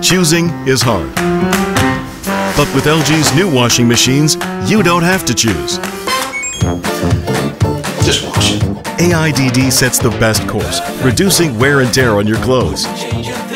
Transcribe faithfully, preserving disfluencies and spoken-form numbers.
Choosing is hard. But with L G's new washing machines, you don't have to choose. Just wash it. A I D D sets the best course, reducing wear and tear on your clothes.